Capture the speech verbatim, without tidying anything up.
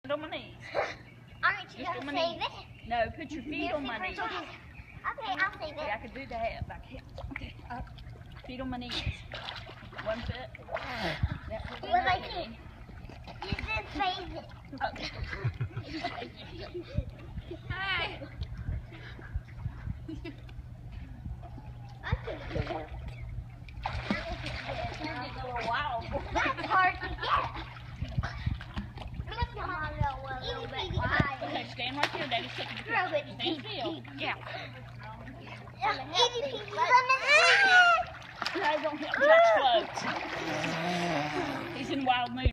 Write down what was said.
on my knees. I need to Just on my save knees. it. No, put your feet on my knees. Okay, I'll save Okay, I it. can do that. I can't. Okay, up. Feet on my knees. One foot. That foot What on I my do? knee. You just save it. Okay. Hi. I can do it. You're getting a little wild. That's hard to get. Come on, a little bit high. Okay, stand right there. Daddy's taking the Throw it picture. deep, Stand still. deep. Yeah. Easy peasy lemon squeezy. No, don't help. Jax floats. He's in wild mood.